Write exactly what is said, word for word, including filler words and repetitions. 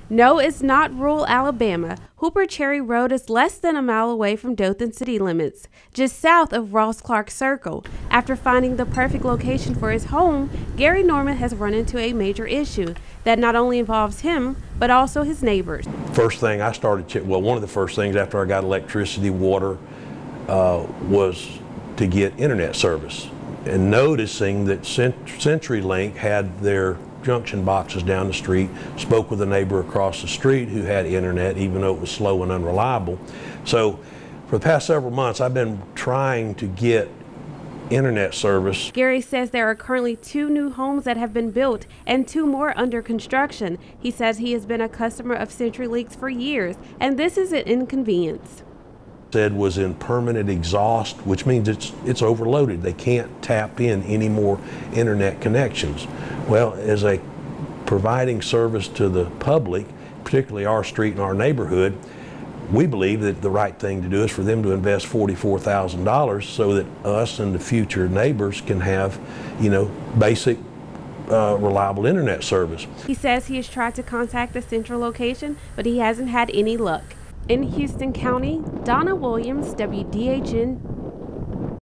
No, it's not rural Alabama. Hooper Cherry Road is less than a mile away from Dothan city limits, just south of Ross Clark Circle. After finding the perfect location for his home, Gary Norman has run into a major issue that not only involves him, but also his neighbors. First thing I started, well, one of the first things after I got electricity, water, uh, was to get internet service. And noticing that CenturyLink had their junction boxes down the street, spoke with a neighbor across the street who had internet, even though it was slow and unreliable. So for the past several months, I've been trying to get internet service. Gary says there are currently two new homes that have been built and two more under construction. He says he has been a customer of CenturyLink's for years, and this is an inconvenience. Said was in permanent exhaust, which means it's it's overloaded. They can't tap in any more internet connections. Well, as a providing service to the public, particularly our street and our neighborhood, we believe that the right thing to do is for them to invest forty-four thousand dollars so that us and the future neighbors can have, you know, basic Uh, reliable internet service. He says he has tried to contact the central location, but he hasn't had any luck. In Houston County, Donna Williams, W D H N